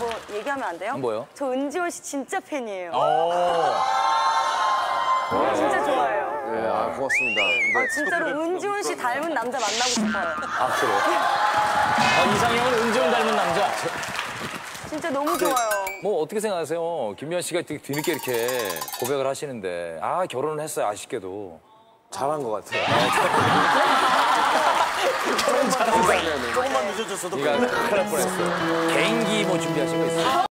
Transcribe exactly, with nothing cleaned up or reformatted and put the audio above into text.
저 얘기하면 안 돼요? 뭐요? 저 은지원 씨 진짜 팬이에요. 어. 진짜 좋아해요. 네, 아, 고맙습니다. 네. 아, 진짜로 은지원 씨 닮은 남자 만나고 싶어요. 아, 그래요? 아, 이상형은 은지원 닮은 남자. 진짜 너무 좋아요. 뭐 어떻게 생각하세요? 김미연 씨가 되게 뒤늦게 이렇게 고백을 하시는데 아, 결혼을 했어요, 아쉽게도. 잘한 것 같아요. 조금만 늦어졌어도. 네가 큰일 날 뻔했어. 개인기 뭐 준비하신 거 있어요?